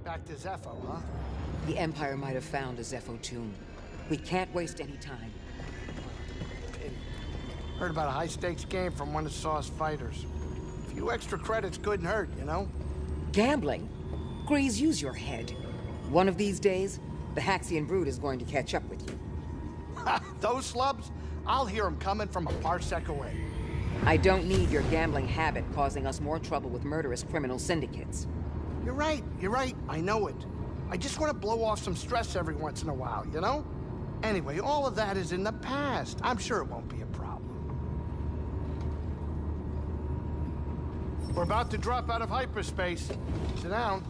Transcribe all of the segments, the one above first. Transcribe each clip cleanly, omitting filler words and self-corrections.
Back to Zepho, huh? The Empire might have found a Zepho tomb. We can't waste any time. Pity. Heard about a high-stakes game from one of Saw's fighters. A few extra credits couldn't hurt, you know? Gambling? Grease, use your head. One of these days, the Haxian brood is going to catch up with you. Those slubs? I'll hear them coming from a parsec away. I don't need your gambling habit causing us more trouble with murderous criminal syndicates. You're right, I know it. I just want to blow off some stress every once in a while, you know? Anyway, all of that is in the past. I'm sure it won't be a problem. We're about to drop out of hyperspace. Sit down.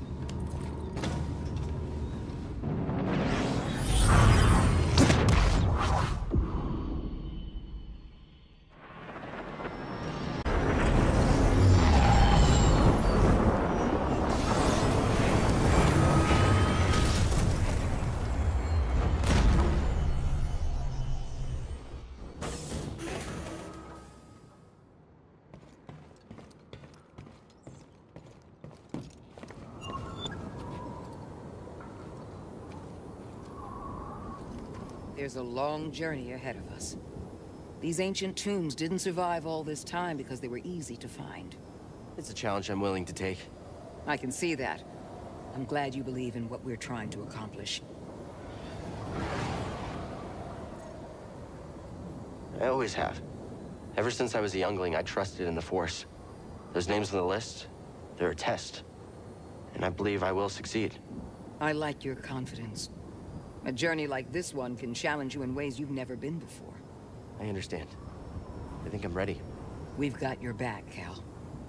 There's a long journey ahead of us. These ancient tombs didn't survive all this time because they were easy to find. It's a challenge I'm willing to take. I can see that. I'm glad you believe in what we're trying to accomplish. I always have. Ever since I was a youngling, I trusted in the Force. Those names on the list, they're a test. And I believe I will succeed. I like your confidence. A journey like this one can challenge you in ways you've never been before. I understand. I think I'm ready. We've got your back, Cal.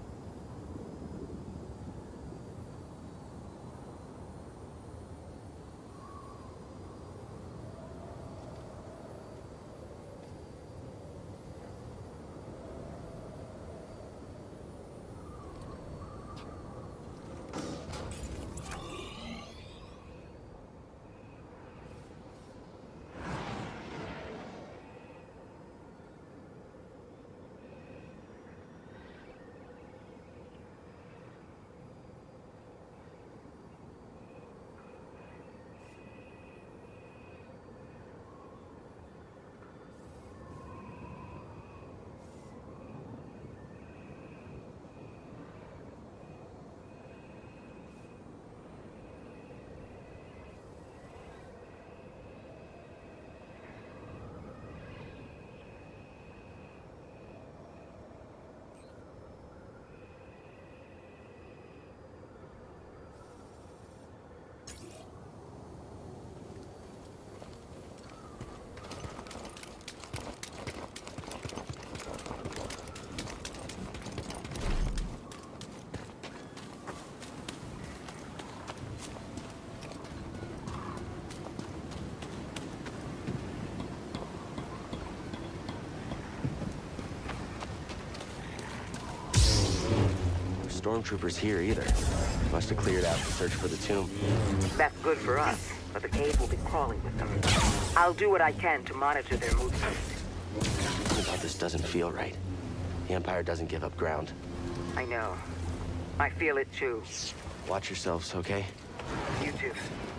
Stormtroopers here either. Must have cleared out to search for the tomb. That's good for us, but the cave will be crawling with them. I'll do what I can to monitor their movements. Something about this doesn't feel right. The Empire doesn't give up ground. I know. I feel it too. Watch yourselves, okay? You too.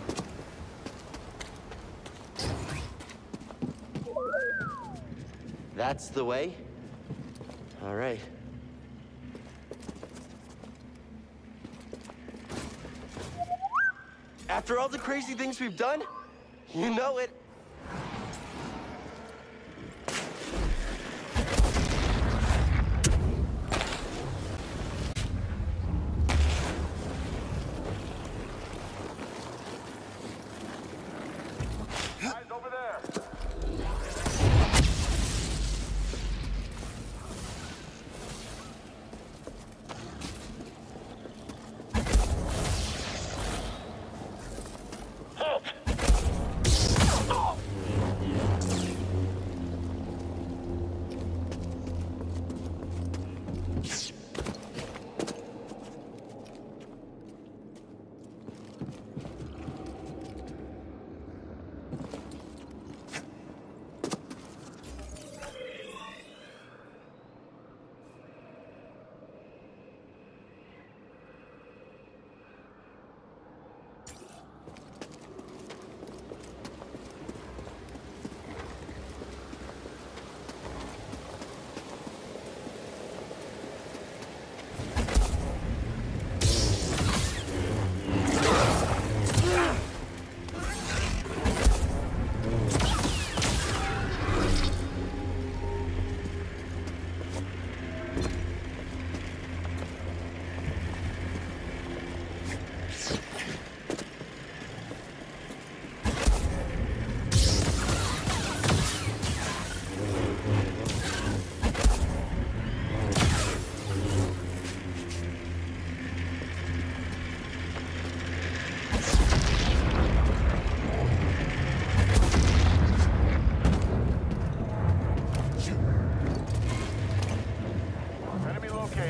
That's the way? All right. After all the crazy things we've done, you know it.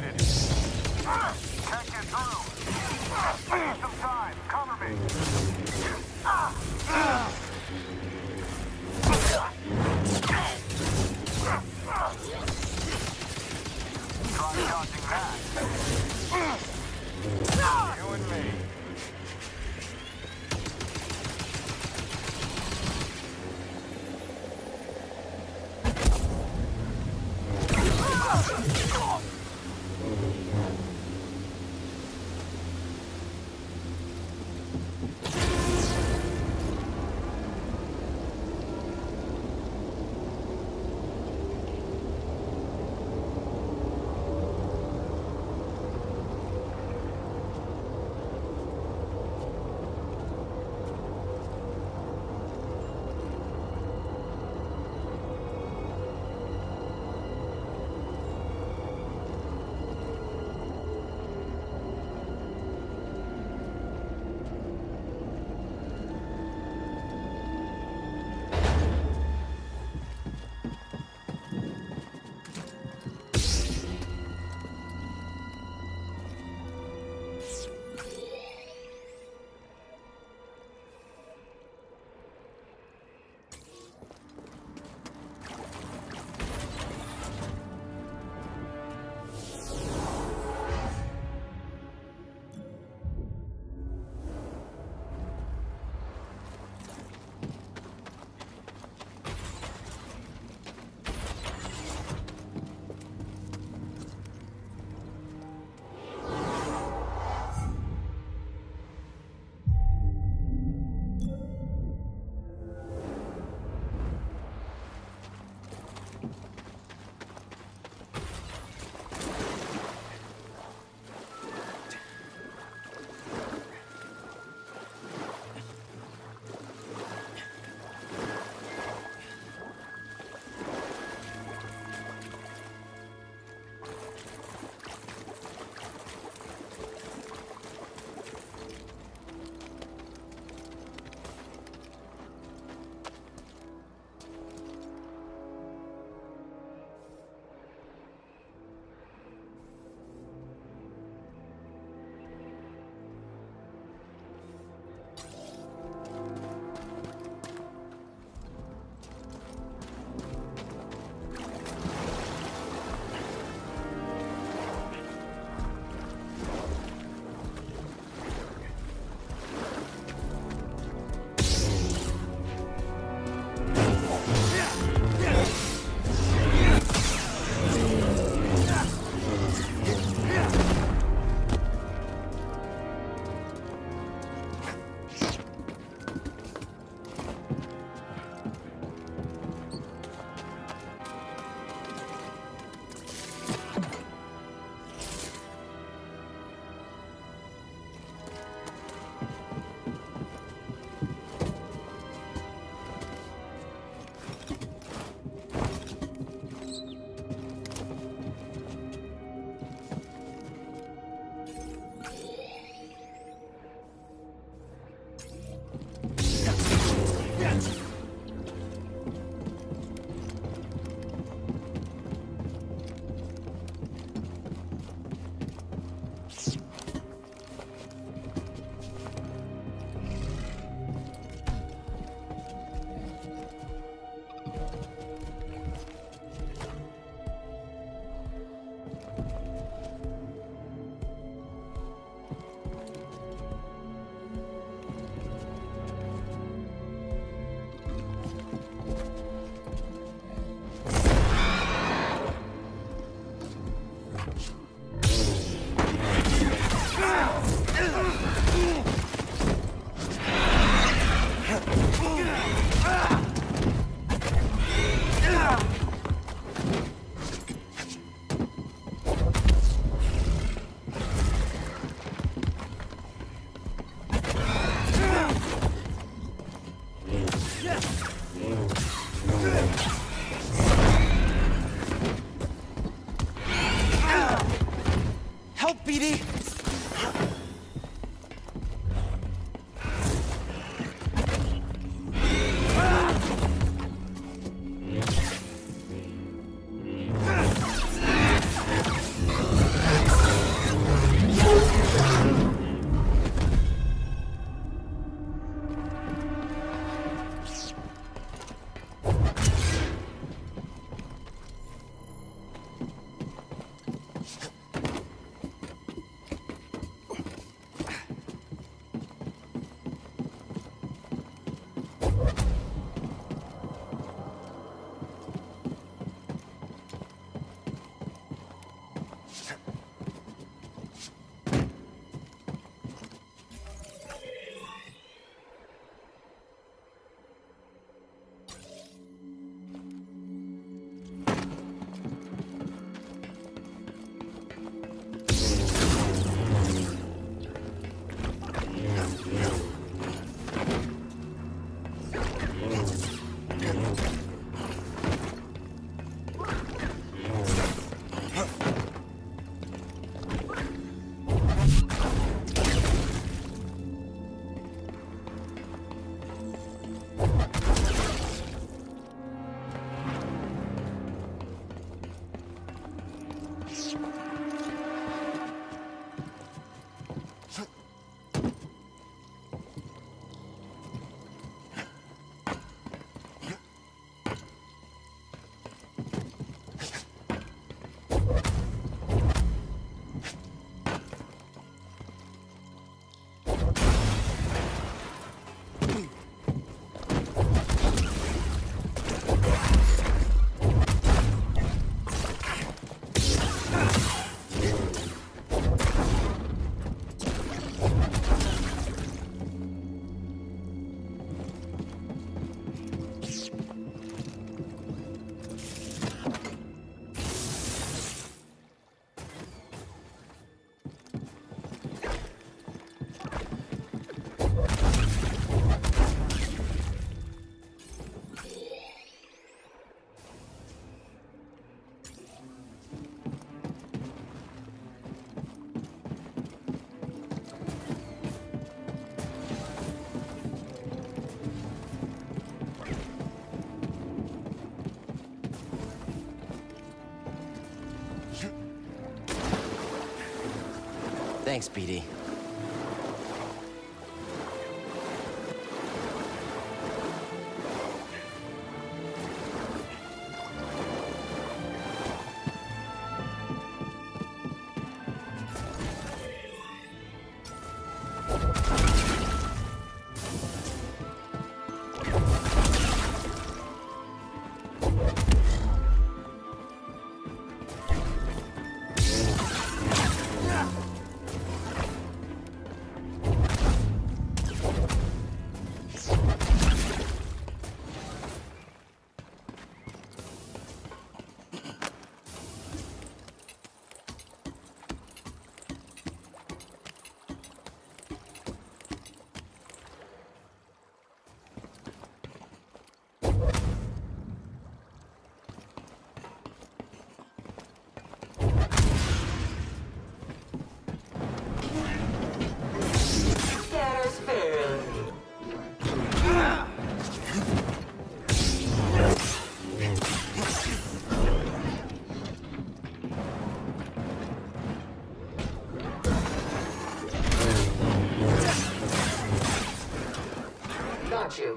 eliminated. Can't get through. I need some time. Cover me. Try dodging that. You and me. Thanks, BD. You.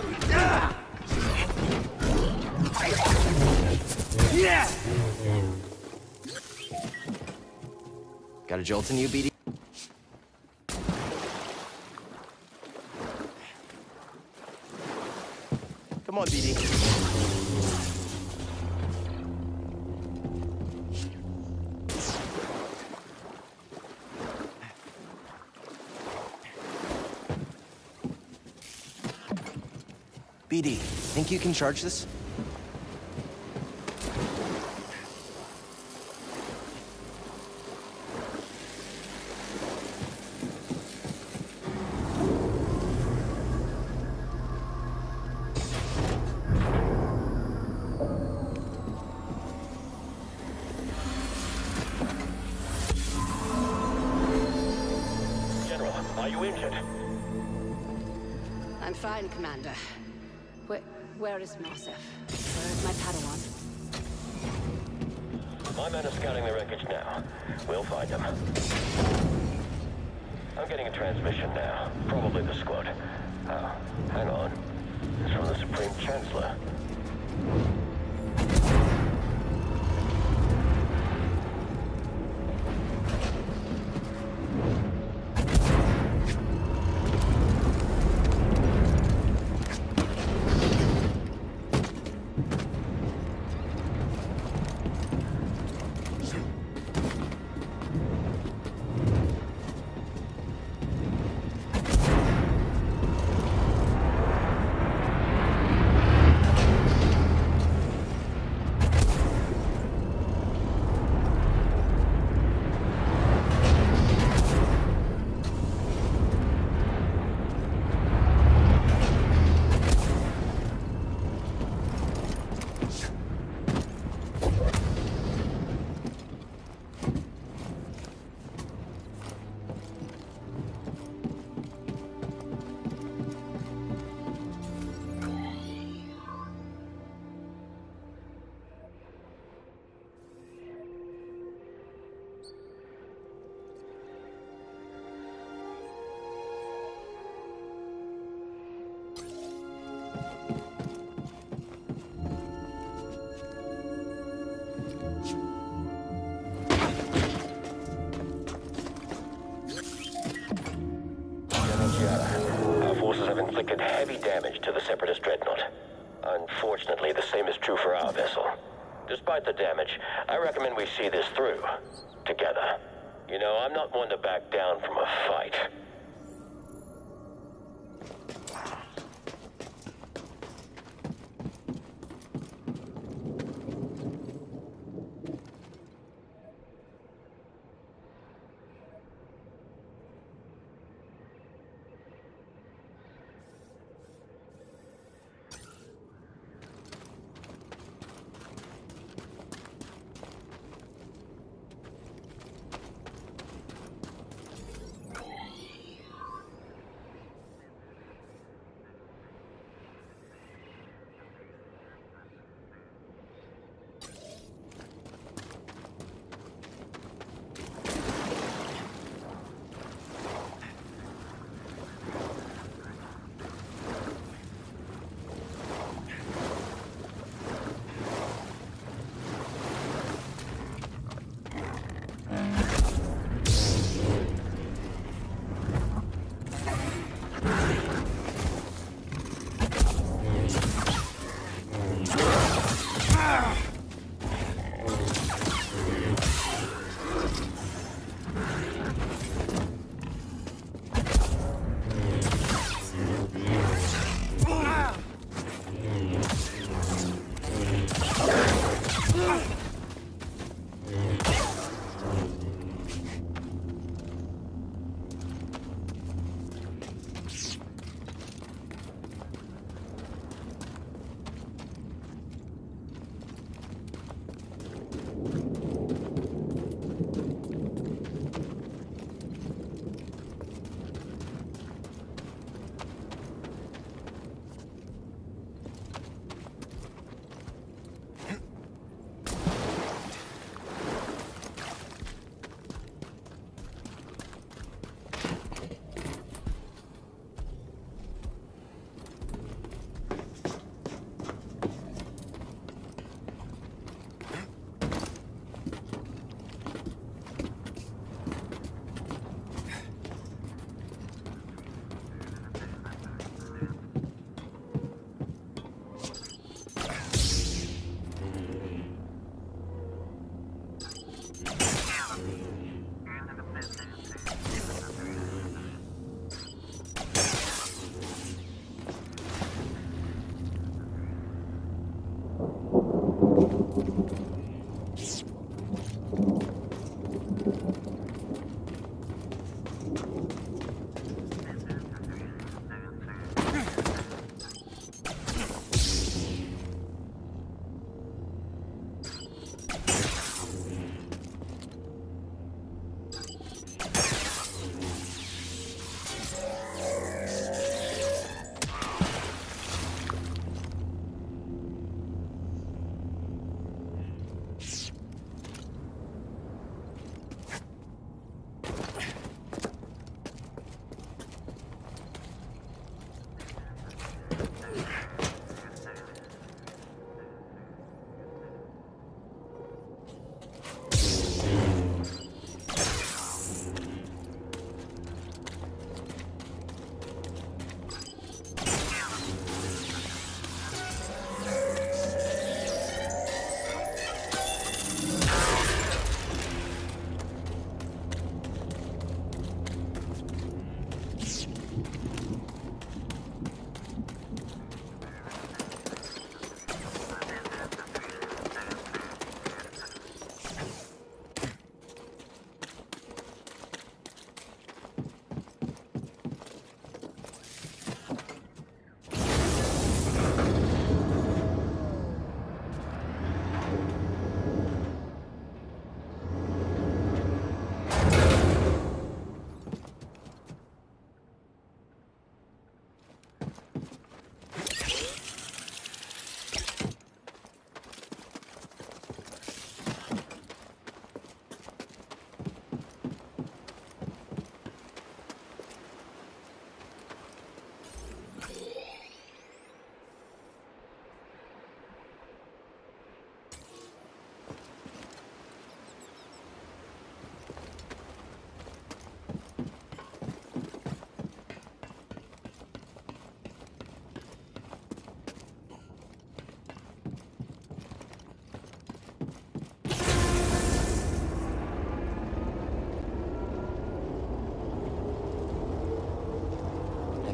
Got a jolt in you, BD? Come on, BD. BD, think you can charge this? General, are you injured? I'm fine, Commander. Where is Nosef? Where is my Padawan? My men are scouting the wreckage now. We'll find them. I'm getting a transmission now. Probably the squad. Oh, hang on. It's from the Supreme Chancellor. inflicted heavy damage to the Separatist dreadnought. Unfortunately, the same is true for our vessel. Despite the damage, I recommend we see this through. Together. You know, I'm not one to back down from a fight.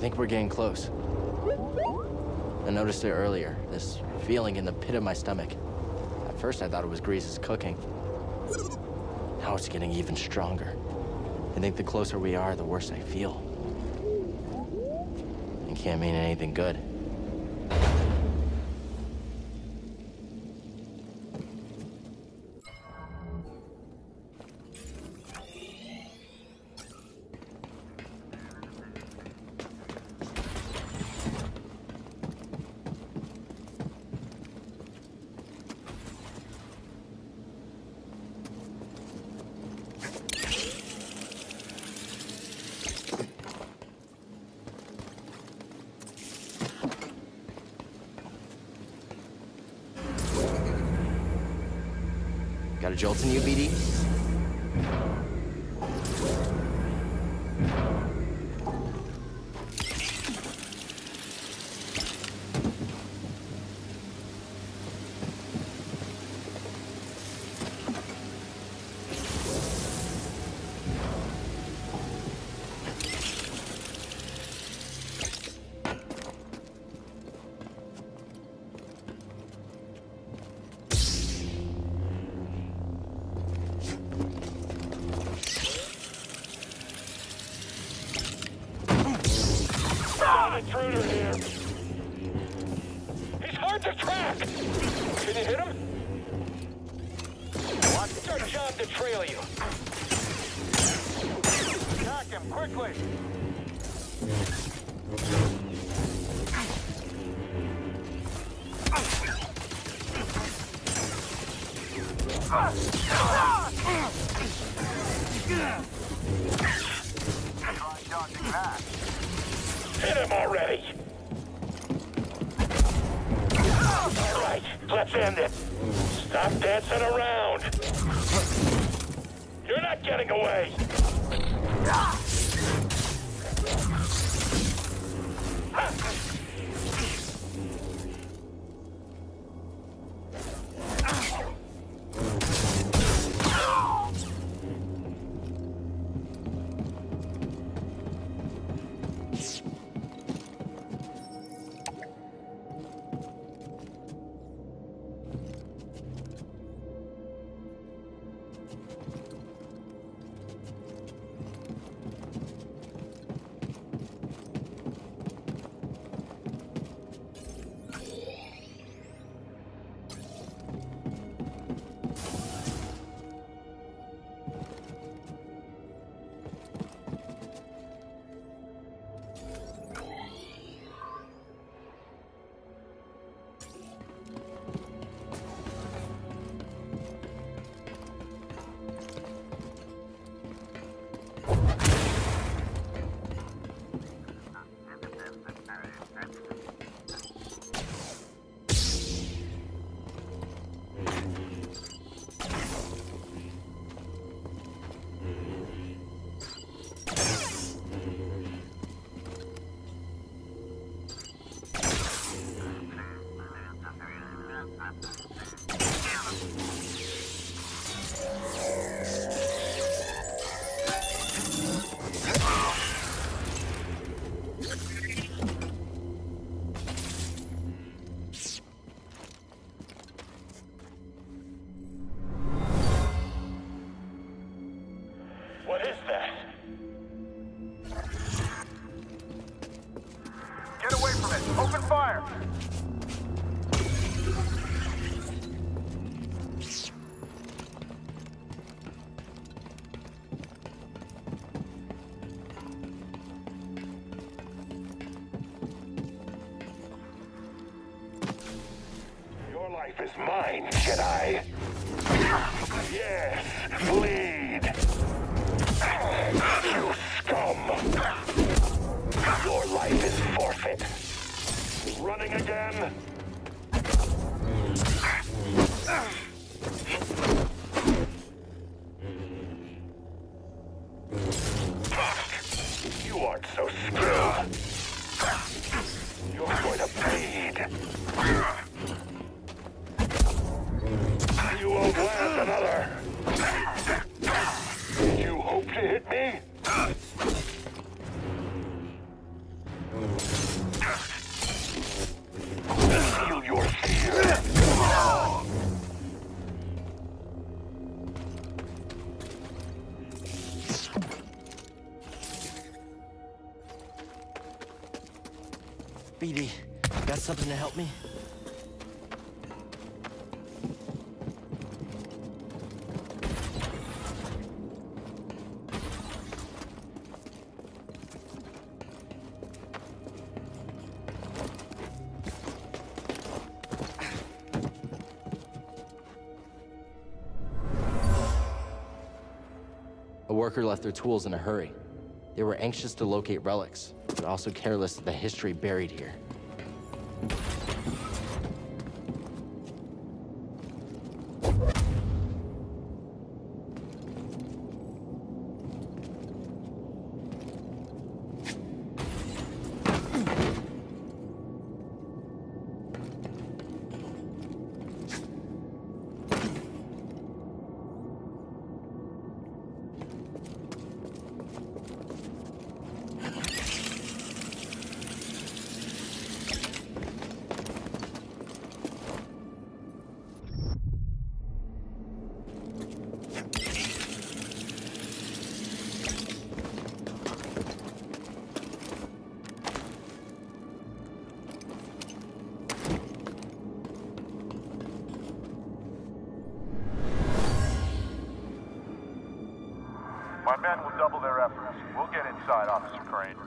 think we're getting close. I noticed it earlier, this feeling in the pit of my stomach. At first I thought it was Grease's cooking. Now it's getting even stronger. I think the closer we are, the worse I feel. It can't mean anything good. Got a jolt in you, BD? Intruder here. He's hard to track. Can you hit him? What's our job to trail you? Attack him quickly. Try dodging that. Hit him already! All right, let's end it. Stop dancing around. You're not getting away. Open fire! Your life is mine, Jedi. Yes, bleed. You scum. Your life is forfeit. Running again? You aren't so skilled. You're going to bleed. You won't last another. BD, got something to help me? A worker left their tools in a hurry. They were anxious to locate relics, but also careless of the history buried here. My men will double their efforts. We'll get inside, Officer Crane.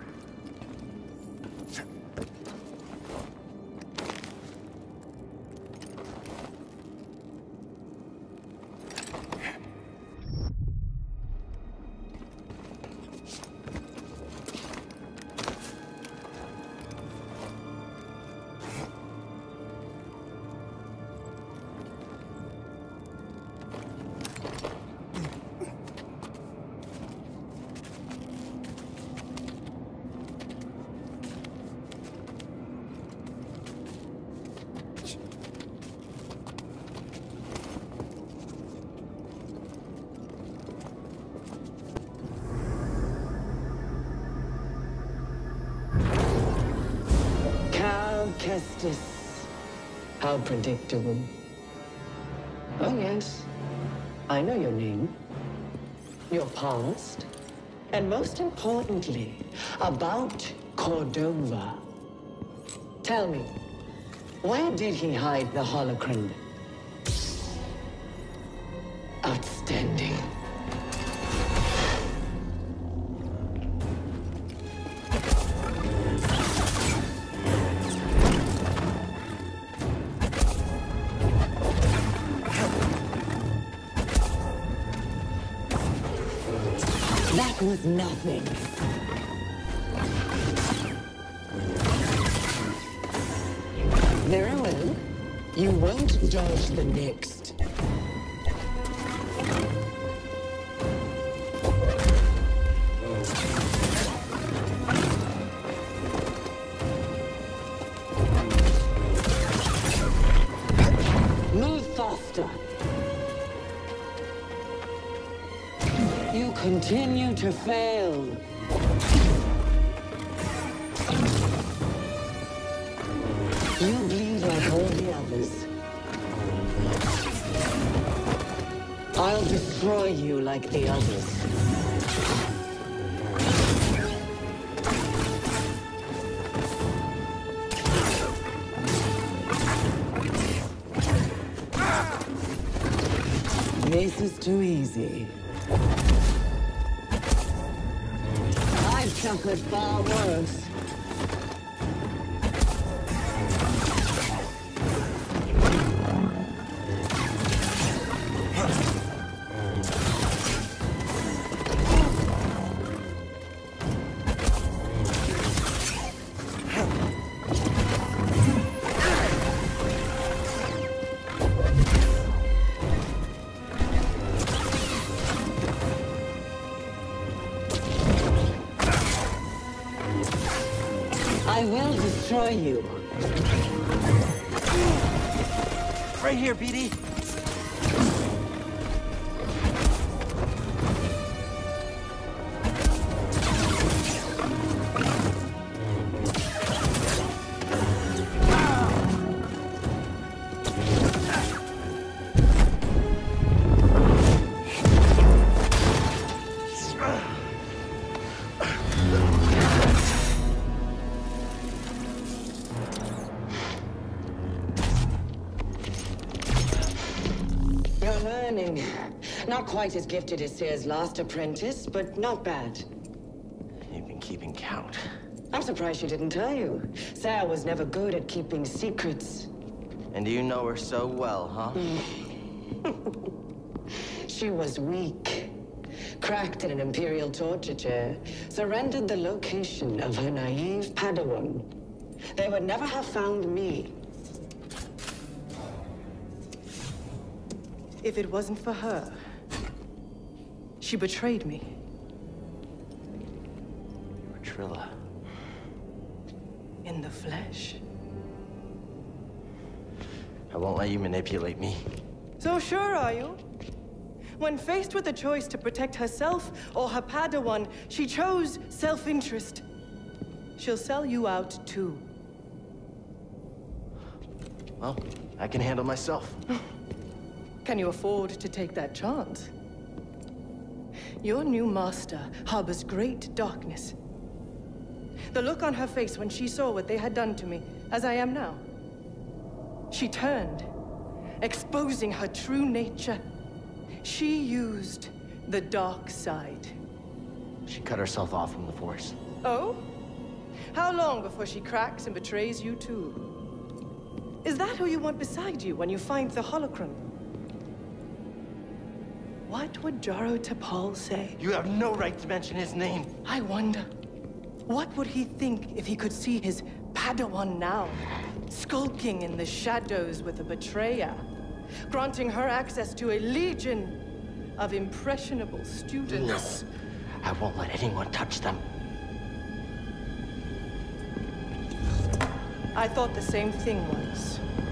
Kestis. How predictable. Oh yes, I know your name, your past, and most importantly, about Cordova. Tell me, where did he hide the holocron? Outstanding. That was nothing. Very well. You won't dodge the next. Move faster. You continue to fail. You bleed like all the others. I'll destroy you like the others. This is too easy. I've suffered far worse. I will destroy you. Right here, BD. Not quite as gifted as Seer's last apprentice, but not bad. You've been keeping count. I'm surprised she didn't tell you. Seer was never good at keeping secrets. And you know her so well, huh? She was weak. Cracked in an Imperial torture chair. Surrendered the location of her naive Padawan. They would never have found me. If it wasn't for her, she betrayed me. Trilla. In the flesh. I won't let you manipulate me. So sure are you? When faced with a choice to protect herself or her Padawan, she chose self-interest. She'll sell you out too. Well, I can handle myself. Can you afford to take that chance? Your new master harbors great darkness. The look on her face when she saw what they had done to me, as I am now. She turned, exposing her true nature. She used the dark side. She cut herself off from the Force. Oh? How long before she cracks and betrays you too? Is that who you want beside you when you find the holocron? What would Jaro Tapal say? You have no right to mention his name. I wonder, what would he think if he could see his Padawan now, skulking in the shadows with a betrayer, granting her access to a legion of impressionable students? No, I won't let anyone touch them. I thought the same thing once.